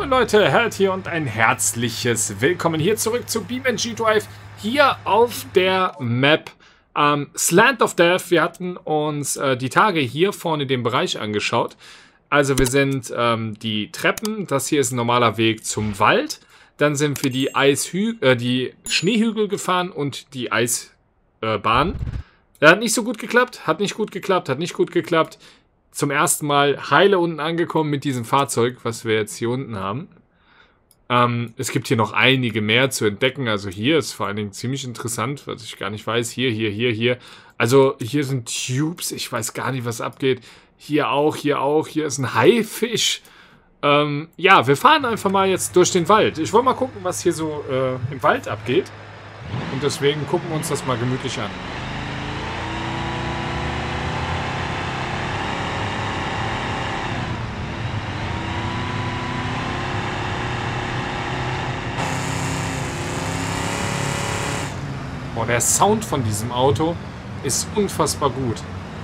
Moin Leute, Herd hier und ein herzliches Willkommen hier zurück zu BeamNG Drive, hier auf der Map Slant of Death. Wir hatten uns die Tage hier vorne den Bereich angeschaut. Also wir sind die Treppen, das hier ist ein normaler Weg zum Wald. Dann sind wir die Schneehügel gefahren und die Eisbahn. Hat nicht so gut geklappt, hat nicht gut geklappt, hat nicht gut geklappt. Zum ersten Mal heile unten angekommen mit diesem Fahrzeug, was wir jetzt hier unten haben. Es gibt hier noch einige mehr zu entdecken. Also hier ist vor allen Dingen ziemlich interessant, was ich gar nicht weiß. Hier. Also hier sind Tubes. Ich weiß gar nicht, was abgeht. Hier auch. Hier ist ein Haifisch. Ja, wir fahren einfach mal jetzt durch den Wald. Ich wollte mal gucken, was hier so im Wald abgeht. Und deswegen gucken wir uns das mal gemütlich an. Boah, der Sound von diesem Auto ist unfassbar gut.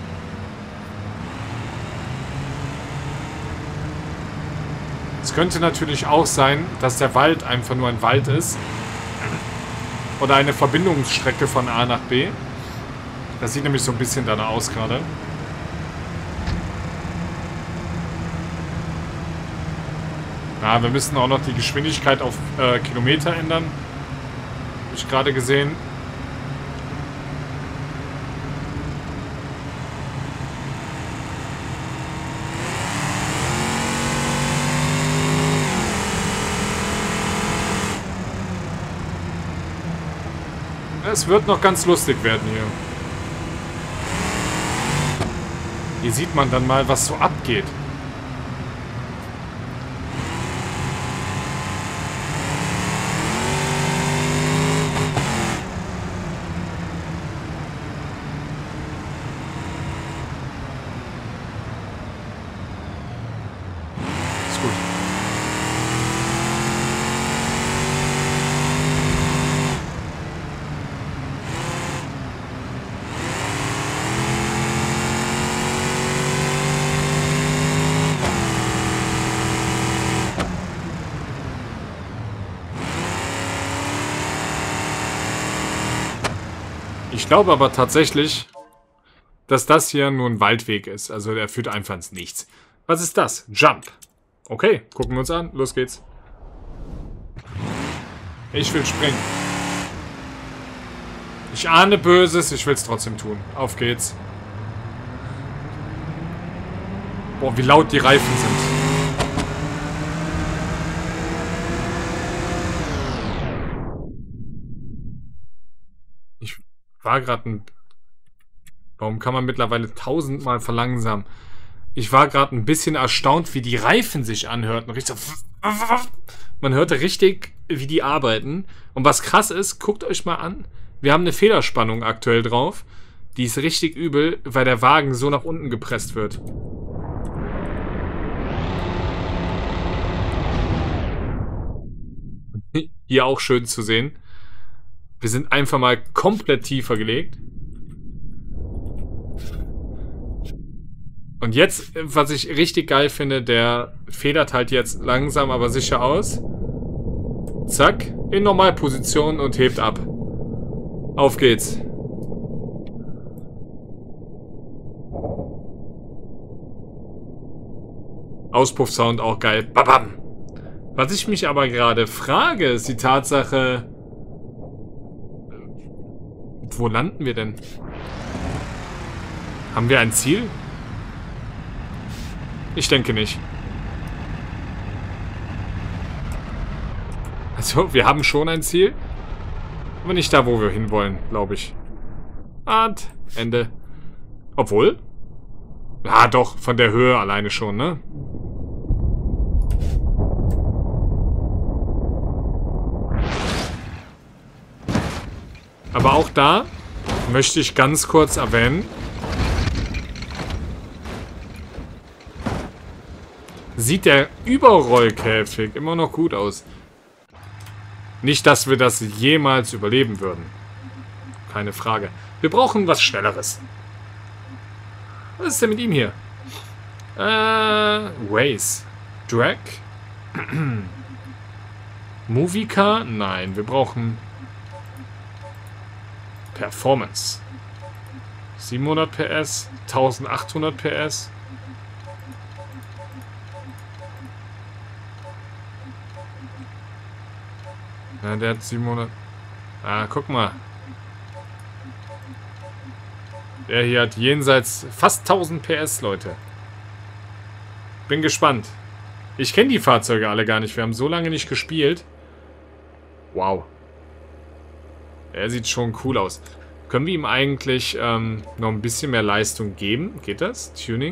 Es könnte natürlich auch sein, dass der Wald einfach nur ein Wald ist. Oder eine Verbindungsstrecke von A nach B. Das sieht nämlich so ein bisschen danach aus gerade. Ja, wir müssen auch noch die Geschwindigkeit auf Kilometer ändern. Habe ich gerade gesehen. Es wird noch ganz lustig werden hier. Hier sieht man dann mal, was so abgeht. Ist gut. Ich glaube aber tatsächlich, dass das hier nur ein Waldweg ist. Also der führt einfach ins Nichts. Was ist das? Jump. Okay, gucken wir uns an. Los geht's. Ich will springen. Ich ahne Böses, ich will es trotzdem tun. Auf geht's. Boah, wie laut die Reifen sind. War gerade ein... Warum kann man mittlerweile 1000-mal verlangsamen? Ich war gerade ein bisschen erstaunt, wie die Reifen sich anhörten. Richtig so... Man hörte richtig, wie die arbeiten. Und was krass ist, guckt euch mal an. Wir haben eine Federspannung aktuell drauf. Die ist richtig übel, weil der Wagen so nach unten gepresst wird. Hier auch schön zu sehen. Wir sind einfach mal komplett tiefer gelegt. Und jetzt, was ich richtig geil finde, der federt halt jetzt langsam, aber sicher aus. Zack, in Normalposition und hebt ab. Auf geht's. Auspuffsound auch geil. Babam. Was ich mich aber gerade frage, ist die Tatsache... Wo landen wir denn? Haben wir ein Ziel? Ich denke nicht. Also, wir haben schon ein Ziel. Aber nicht da, wo wir hinwollen, glaube ich. Und Ende. Obwohl? Ja, doch, von der Höhe alleine schon, ne? Aber auch da möchte ich ganz kurz erwähnen, sieht der Überrollkäfig immer noch gut aus. Nicht, dass wir das jemals überleben würden. Keine Frage. Wir brauchen was Schnelleres. Was ist denn mit ihm hier? Waze. Drag. Movie Car? Nein, wir brauchen Performance. 700 PS, 1800 PS. Ja, der hat 700. Ah, guck mal. Der hier hat jenseits fast 1000 PS, Leute. Bin gespannt. Ich kenne die Fahrzeuge alle gar nicht. Wir haben so lange nicht gespielt. Wow. Er sieht schon cool aus. Können wir ihm eigentlich noch ein bisschen mehr Leistung geben? Geht das? Tuning?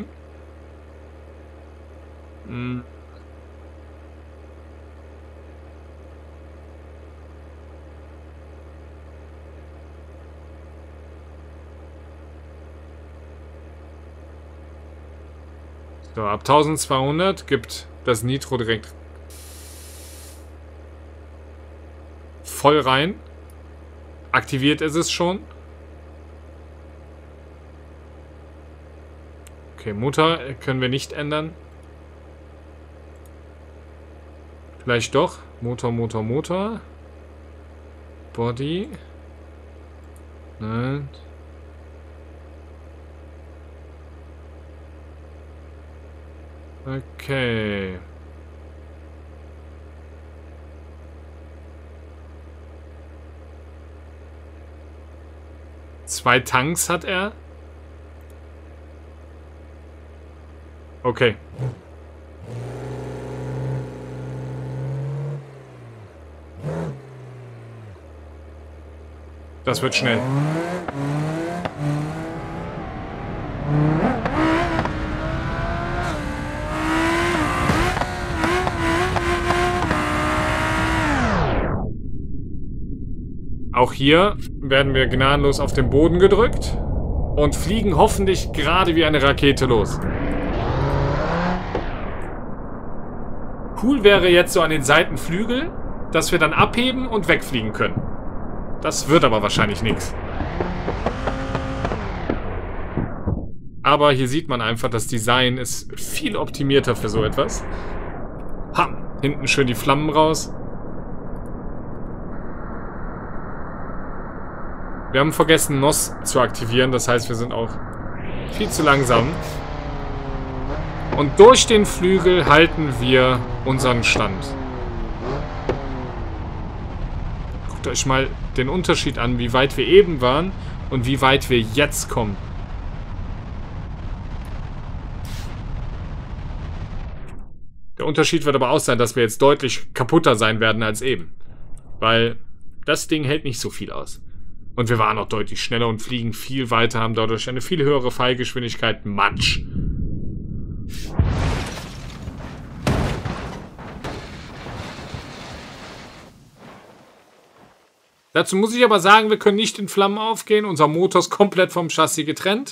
Hm. So, ab 1200 gibt das Nitro direkt voll rein. Aktiviert ist es schon. Okay, Motor können wir nicht ändern. Vielleicht doch. Motor. Body. Nein. Okay. Zwei Tanks hat er. Okay. Das wird schnell. Auch hier werden wir gnadenlos auf den Boden gedrückt und fliegen hoffentlich gerade wie eine Rakete los. Cool wäre jetzt so an den Seitenflügel, dass wir dann abheben und wegfliegen können. Das wird aber wahrscheinlich nichts. Aber hier sieht man einfach, das Design ist viel optimierter für so etwas. Ha, hinten schön die Flammen raus. Wir haben vergessen, NOS zu aktivieren. Das heißt, wir sind auch viel zu langsam. Und durch den Flügel halten wir unseren Stand. Guckt euch mal den Unterschied an, wie weit wir eben waren und wie weit wir jetzt kommen. Der Unterschied wird aber auch sein, dass wir jetzt deutlich kaputter sein werden als eben. Weil das Ding hält nicht so viel aus. Und wir waren auch deutlich schneller und fliegen viel weiter, haben dadurch eine viel höhere Fallgeschwindigkeit. Matsch. Dazu muss ich aber sagen, wir können nicht in Flammen aufgehen. Unser Motor ist komplett vom Chassis getrennt.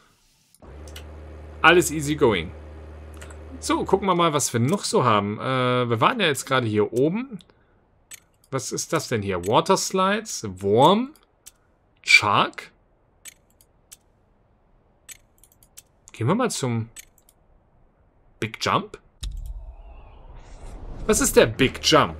Alles easy going. So, gucken wir mal, was wir noch so haben. Wir waren ja jetzt gerade hier oben. Was ist das denn hier? Water Slides, Worm, Shark. Gehen wir mal zum Big Jump. Was ist der Big Jump?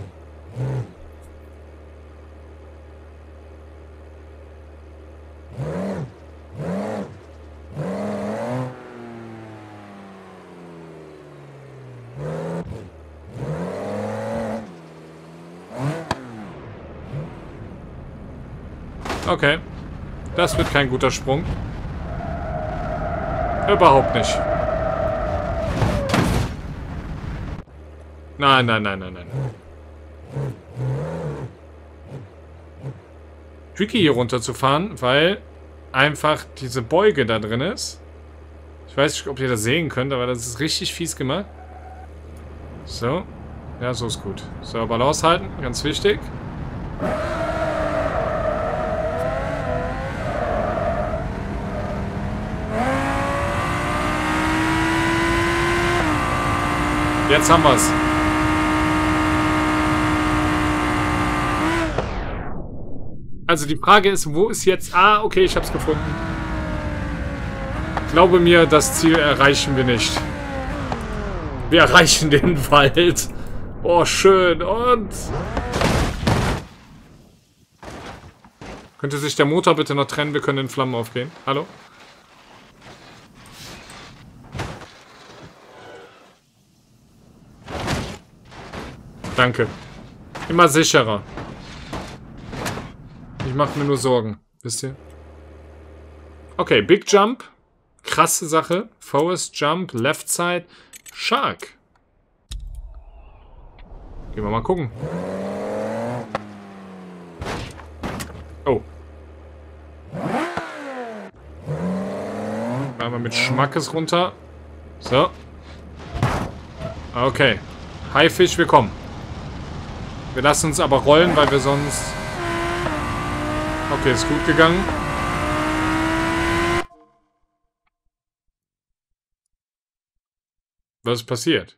Okay. Das wird kein guter Sprung. Überhaupt nicht. Nein, nein, nein, nein, nein. Tricky hier runterzufahren, weil einfach diese Beuge da drin ist. Ich weiß nicht, ob ihr das sehen könnt, aber das ist richtig fies gemacht. So. Ja, so ist gut. So, Balance halten, ganz wichtig. Jetzt haben wir's. Also die Frage ist, wo ist jetzt... Ah, okay, ich hab's gefunden. Glaube mir, das Ziel erreichen wir nicht. Wir erreichen den Wald. Oh, schön. Und... Könnte sich der Motor bitte noch trennen? Wir können in Flammen aufgehen. Hallo? Danke. Immer sicherer. Ich mache mir nur Sorgen. Wisst ihr? Okay, Big Jump. Krasse Sache. Forest Jump, Left Side, Shark. Gehen wir mal gucken. Oh. Einmal mit Schmackes runter. So. Okay. Haifisch, wir kommen. Wir lassen uns aber rollen, weil wir sonst... Okay, ist gut gegangen. Was ist passiert?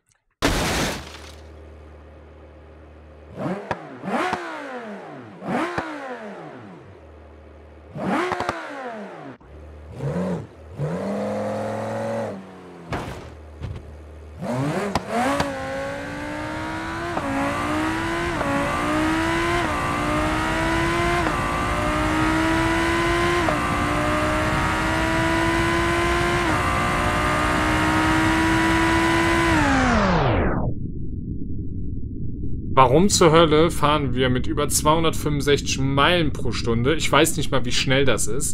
Warum zur Hölle fahren wir mit über 265 Meilen pro Stunde? Ich weiß nicht mal, wie schnell das ist.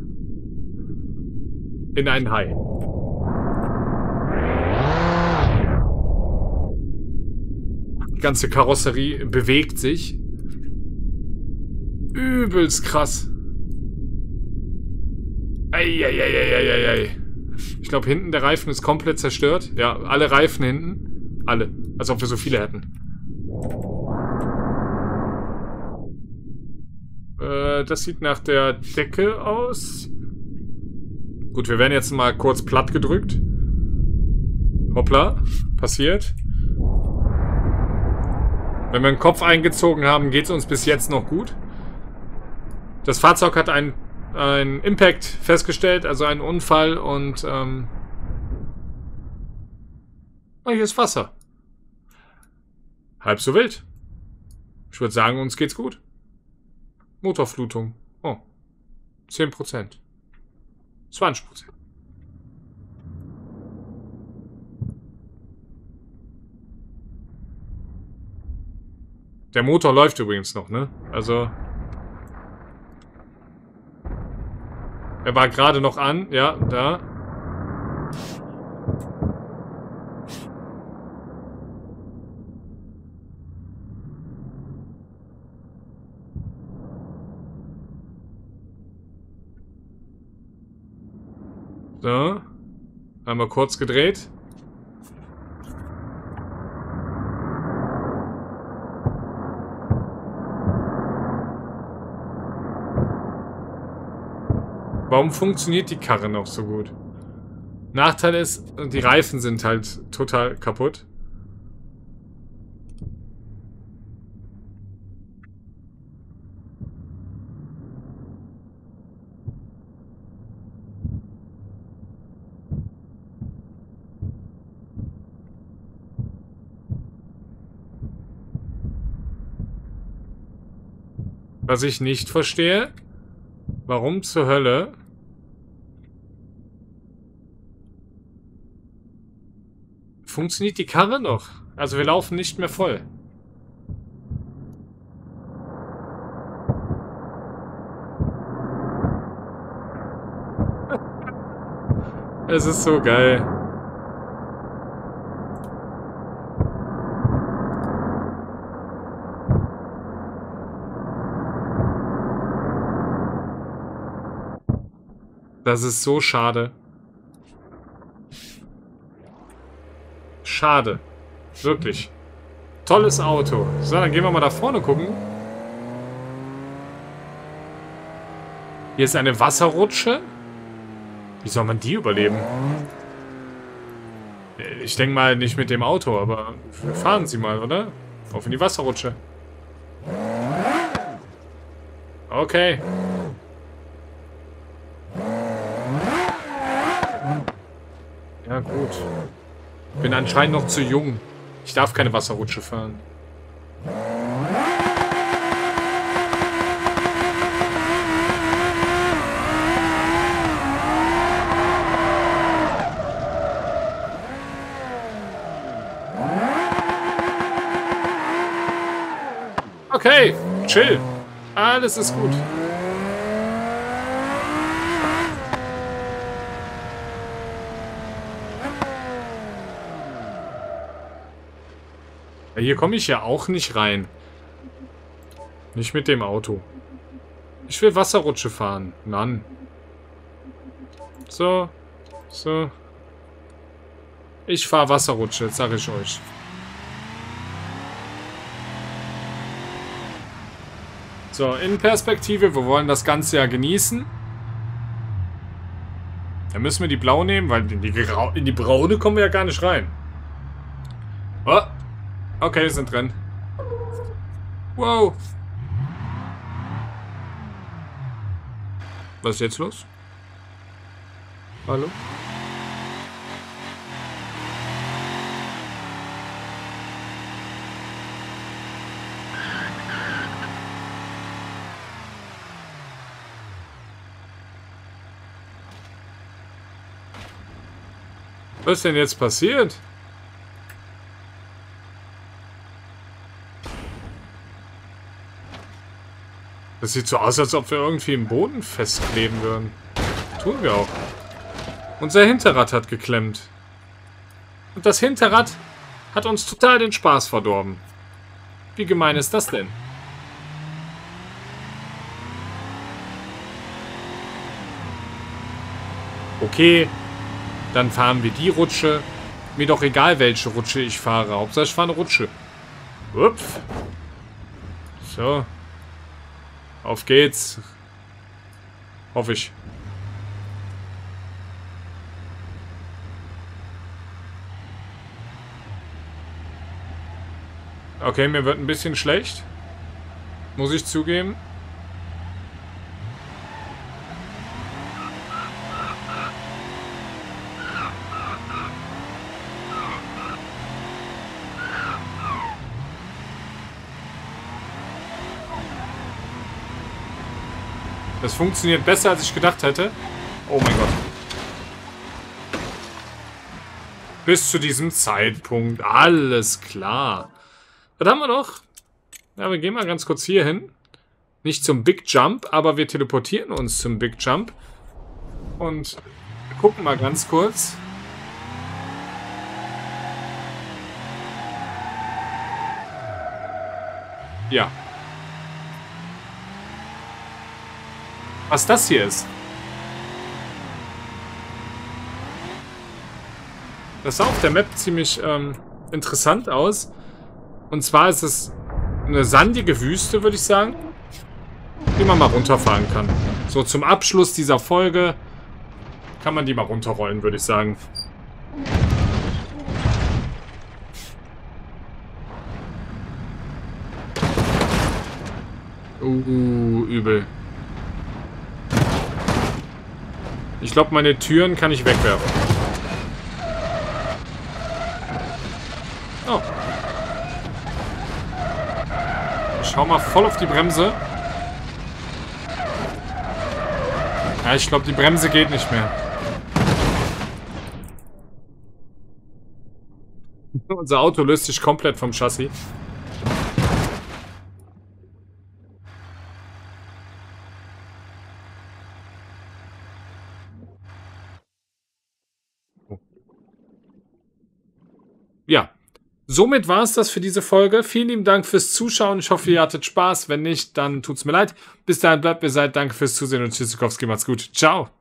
In einen Hai. Die ganze Karosserie bewegt sich. Übelst krass. Eieieiei. Ich glaube, hinten der Reifen ist komplett zerstört. Ja, alle Reifen hinten. Alle. Als ob wir so viele hätten. Das sieht nach der Decke aus. Gut, wir werden jetzt mal kurz platt gedrückt. Hoppla. Passiert. Wenn wir den Kopf eingezogen haben, geht es uns bis jetzt noch gut. Das Fahrzeug hat einen Impact festgestellt, also einen Unfall und oh, hier ist Wasser. Halb so wild. Ich würde sagen, uns geht's gut. Motorflutung. Oh. 10%. 20%. Der Motor läuft übrigens noch, ne? Also... Er war gerade noch an. Ja, da. So. Einmal kurz gedreht. Warum funktioniert die Karre noch so gut? Nachteil ist, die Reifen sind halt total kaputt. Was ich nicht verstehe, warum zur Hölle funktioniert die Karre noch? Also wir laufen nicht mehr voll. Es ist so geil. Das ist so schade. Schade. Wirklich. Tolles Auto. So, dann gehen wir mal da vorne gucken. Hier ist eine Wasserrutsche. Wie soll man die überleben? Ich denke mal nicht mit dem Auto, aber wir fahren sie mal, oder? Auf in die Wasserrutsche. Okay. Ja, gut. Bin anscheinend noch zu jung. Ich darf keine Wasserrutsche fahren. Okay, chill. Alles ist gut. Ja, hier komme ich ja auch nicht rein. Nicht mit dem Auto. Ich will Wasserrutsche fahren. Mann. So. So. Ich fahre Wasserrutsche, jetzt sage ich euch. So, Innenperspektive. Wir wollen das Ganze ja genießen. Dann müssen wir die blau nehmen, weil in die braune kommen wir ja gar nicht rein. Oh. Okay, wir sind drin. Wow. Was ist jetzt los? Hallo? Was ist denn jetzt passiert? Das sieht so aus, als ob wir irgendwie im Boden festkleben würden. Tun wir auch. Unser Hinterrad hat geklemmt. Und das Hinterrad hat uns total den Spaß verdorben. Wie gemein ist das denn? Okay, dann fahren wir die Rutsche. Mir doch egal, welche Rutsche ich fahre. Hauptsache ich fahre eine Rutsche. Upf. So. Auf geht's. Hoffe ich. Okay, mir wird ein bisschen schlecht. Muss ich zugeben. Das funktioniert besser, als ich gedacht hätte. Oh mein Gott. Bis zu diesem Zeitpunkt. Alles klar. Was haben wir noch? Ja, wir gehen mal ganz kurz hier hin. Nicht zum Big Jump, aber wir teleportieren uns zum Big Jump. Und gucken mal ganz kurz. Ja. Was das hier ist. Das sah auf der Map ziemlich interessant aus. Und zwar ist es eine sandige Wüste, würde ich sagen, die man mal runterfahren kann. So zum Abschluss dieser Folge kann man die mal runterrollen, würde ich sagen. Übel. Ich glaube, meine Türen kann ich wegwerfen. Oh. Ich schau mal voll auf die Bremse. Ja, ich glaube, die Bremse geht nicht mehr. Unser Auto löst sich komplett vom Chassis. Ja, somit war es das für diese Folge. Vielen lieben Dank fürs Zuschauen. Ich hoffe, ihr hattet Spaß. Wenn nicht, dann tut's mir leid. Bis dahin bleibt mir seid. Danke fürs Zusehen und Tschüssikowski. Macht's gut. Ciao.